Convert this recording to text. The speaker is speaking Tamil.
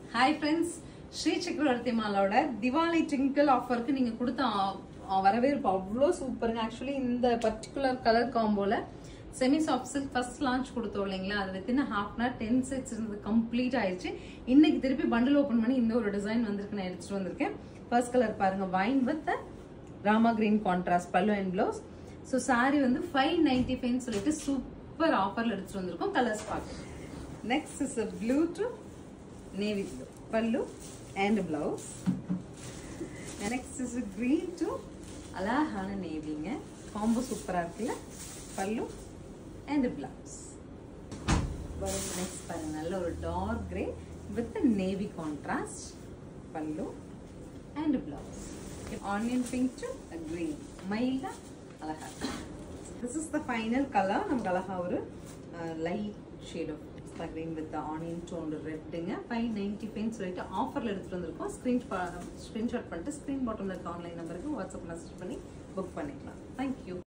Hi friends, Sri Chakravarti Maloda Diwali Twinkle offer ku neenga kudutha வரவேற்பு அவ்ளோ சூப்பருங்க. ஆக்சுவலி இந்த பர்టిక్యులர் கலர் காம்போல semi soft silk first launch கொடுத்தோம் இல்லைங்களா, அது within half an hour 10 sets இருந்தது கம்ப்ளீட் ஆயிடுச்சு. இன்னைக்கு திருப்பி பண்டில் ஓபன் பண்ணி இந்த ஒரு டிசைன் வந்திருக்கு, நான் எடுத்துட்டு வந்திருக்கேன். ஃபர்ஸ்ட் கலர் பாருங்க, wine with Rama green contrast pallu and blouse. So sari வந்து 595 சொல்லிட்டு சூப்பர் ஆஃபர்ல எடுத்துட்டு வந்திருக்கோம். கலர்ஸ் பார்க்கலாம். Next is blue to navy blue pallu and blouse. Next is a green to alahana navy nga combo super irukla pallu and blouse. Next paranga nalla or dark grey with the navy contrast pallu and blouse. Onion pink to a green maila alahana. This is the final color. Namakku alaha oru light shade of green with the onion toned red nga 595 solittu offer la eduthu vandirukom. Screenshot பண்ணிட்டு screen bottom la irukka online number ku WhatsApp message பண்ணி book பண்ணிக்கலாம். Thank you.